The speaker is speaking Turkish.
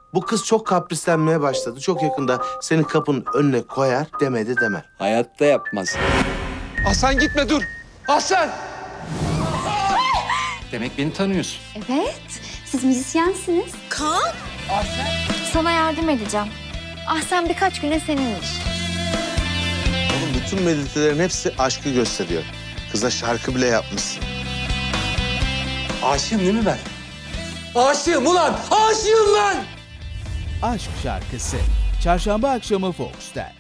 Bu kız çok kaprislenmeye başladı. Çok yakında senin kapının önüne koyar demedi deme. Hayatta yapmaz. Hasan gitme dur. Hasan! Demek beni tanıyorsun. Evet, siz müzisyensiniz. Kaan? Sana yardım edeceğim. Ahsen birkaç güne seninmiş. Oğlum bütün meditelerin hepsi aşkı gösteriyor. Kıza şarkı bile yapmışsın. Aşığım değil mi ben? Aşığım ulan! Aşığım lan! Aşk Şarkısı. Çarşamba akşamı Fox'ta.